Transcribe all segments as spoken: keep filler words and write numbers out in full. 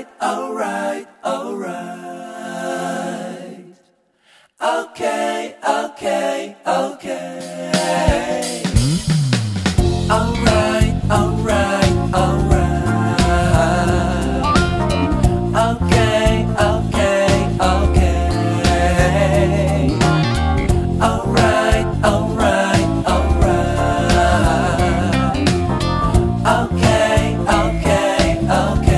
Alright, alright, alright. Okay, okay, okay. Alright, alright, alright. Okay, okay, okay. Alright, alright, alright. Okay, okay, okay.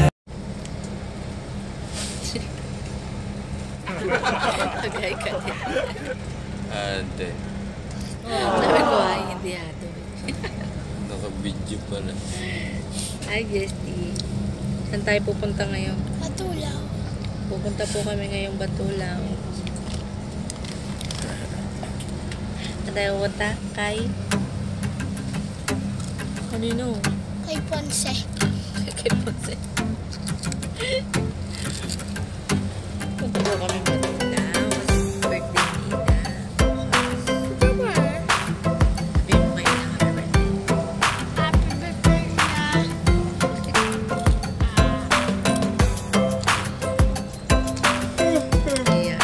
Okay, kanya. Ate. Sabi ko ay hindi ato. Naka-video pala. Hi, Jesty. Saan tayo pupunta ngayon? Batulao. Pupunta po kami ngayong Batulao. Saan tayo pupunta? Kay? Kanino? Kay Ponce. Kay Ponce. Punta po kami Batulao. Birthday ni Ida. Tama. Sabi mo kayo na happy birthday. Happy birthday na. Ayan.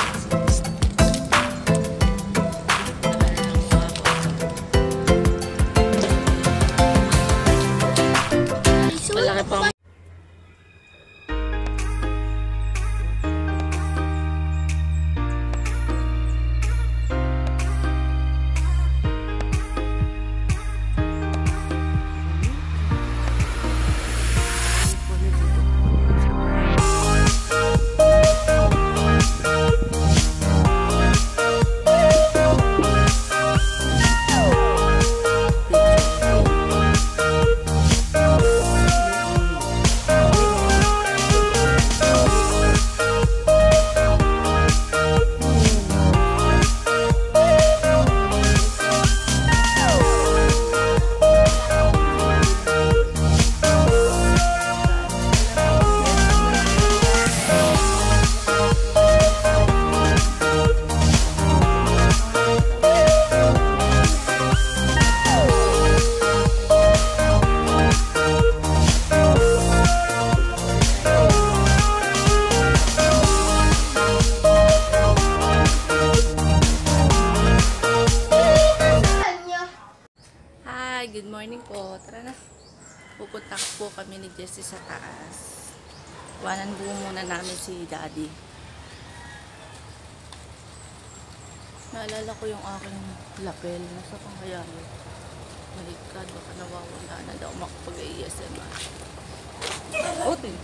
Malaki pa. Good morning po. Tara na. Pupunta po kami ni Jessie sa taas. Wanan buo muna namin si Daddy. Naalala ko yung aking lapel. Nasa pang kaya yun. Maligkad. Baka nawawala na daw makapag-A S M R. Oh, tin.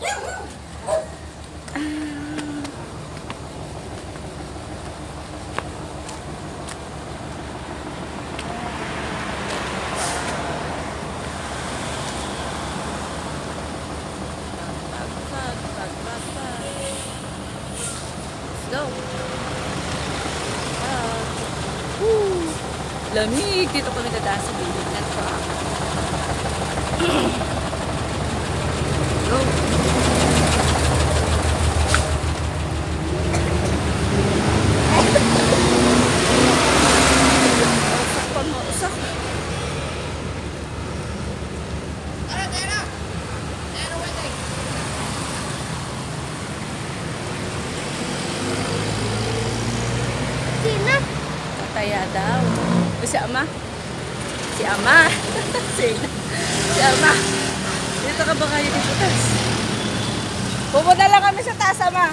Go! Ah. Woo! Lamig! Dito kami dadaan sa building na ito. Go! Usak pa mo! Usak! Sina? Kaya daw. O, si Ama. Si Ama. si, si Ama. Dito ka ba kayo dito taas? Pupunta lang kami sa taas, Ama.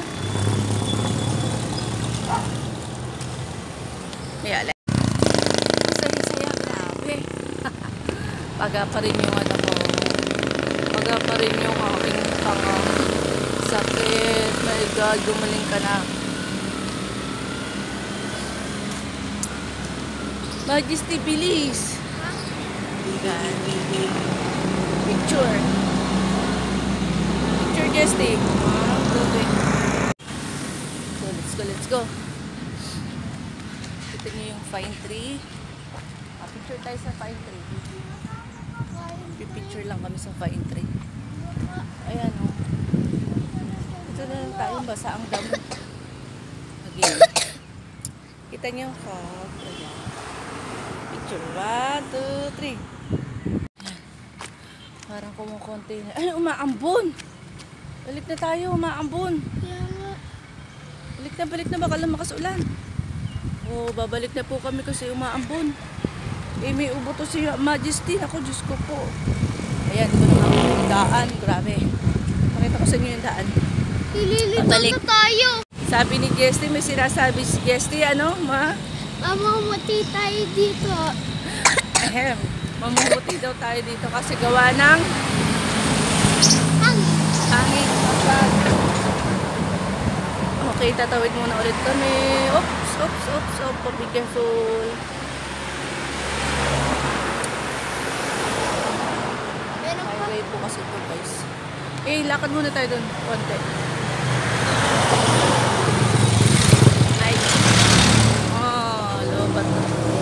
Kaya lang. Saya-saya. Grabe. Paga pa rin yung ano ko. Paga pa rin yung aking panga. Sakit. My God, gumaling ka na. Majesty, bilis. Picture. Picture, Majesty. Ah, okay. So, let's go, let's go. Kita niyo yung fine tree. Ah, picture tayo sa fine tree. Pipicture lang kami sa fine tree. Ayan, o. Oh. Ito na lang tayo, basa ang damo. Again. Kita niyo yung fog. Ayan. Picture. One, two, three. Parang kumukonti na. Ay, umaambon! Wala, Balik na tayo, maambon. Kaya nga. Balik na, balik na, baka lumakas ulan. Oh, babalik na po kami kasi umaambon. Eh, may ubo to si Majesty. Ako, Diyos ko po. Ayan, ito na ang daan. Grabe. Pakita ko sa inyo yung daan. Ililito Pabalik. na tayo. Sabi ni Jesty, may sinasabi si Jesty, ano, ma? Mamamati tayo dito. Ahem, mamumuti daw tayo dito kasi gawa ng Ang. hangin. Okay, tatawid muna ulit kami. Oops, oops, oops, oops. Be careful. Meron pa. Highway po kasi ito, guys. Eh, lakad muna tayo dun. Konti. Nice. Oh, lobat na.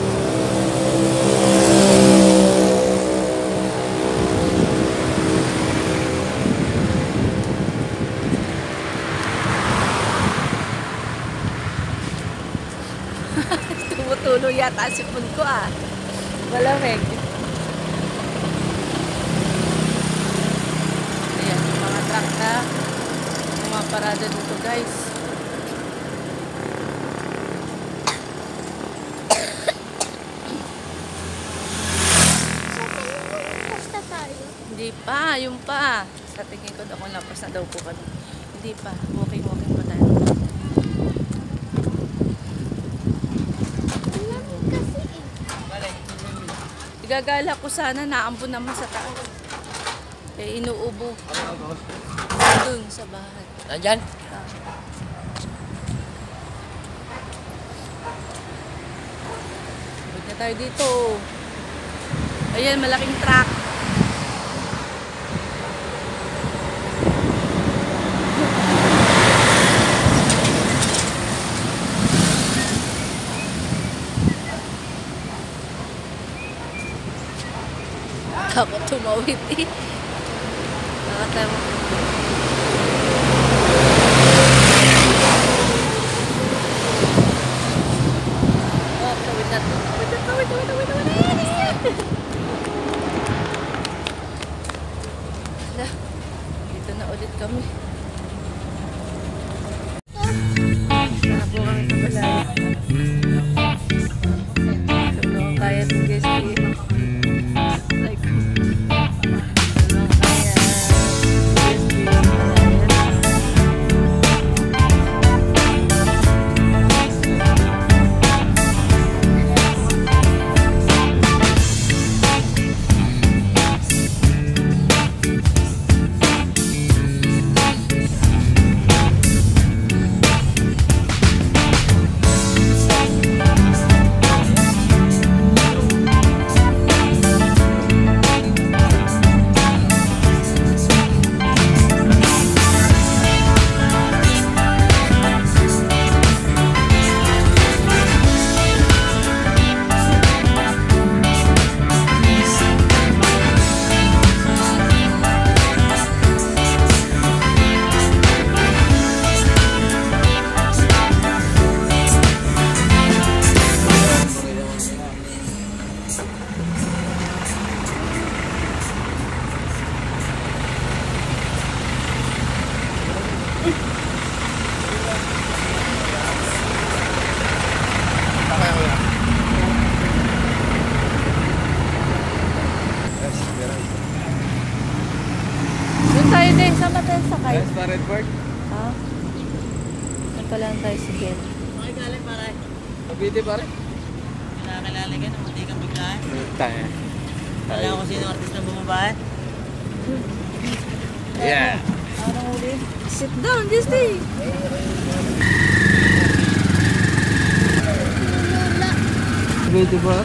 Tumutulo yata ang sipon ko ah. Malamig. Ayan, mga truck na mga parada dito, guys. Basta tayo. Hindi pa, yung pa. Sa tingin ko ako lapas na daw po kami. Hindi pa, walking walking pa tayo. Alam kasi eh. Igagala ko sana, naambon naman sa taas. Eh, inuubo. Doon sa bahay. Nandyan? Ah. Balik na tayo dito. Ayan, malaking truck. Ako tumawid eh. Nakatawa. Oh, tawid na to. Tawid na, tawid, tawid, tawid, tawid. Hala, dito na ulit kami. Nakapo kami sa balay. Alam mo, kaya itong guys eh. Like, alam mo, kaya guys eh. Doon tayo din. Saan ba tayo sakay? Yes, pa Redford? Ha? Saan pala ang tayo si Ben? Okay, galing pare. Pabiti pare? Kinakilala ka na, hindi kang biglaan. Tayo. Alam ko sino artist na bumaba eh. Yeah. Anong uli? Sit down, Disney. Lula. Pabiti pa?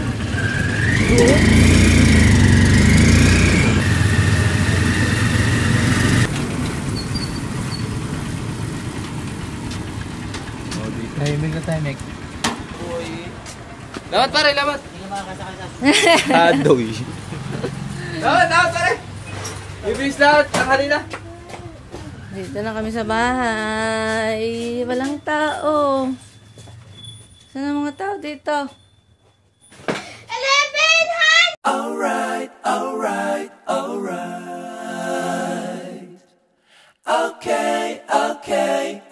Tahimik na tahimik. Lamat pare, lamat! Hindi ka makakasakal sa Adoy. Lamat, lamat pare! Ibis lahat, tanghali na. Dito na kami sa bahay. Walang tao. Saan ang mga tao dito? Eleven hand! Alright, alright, alright. Okay. okay.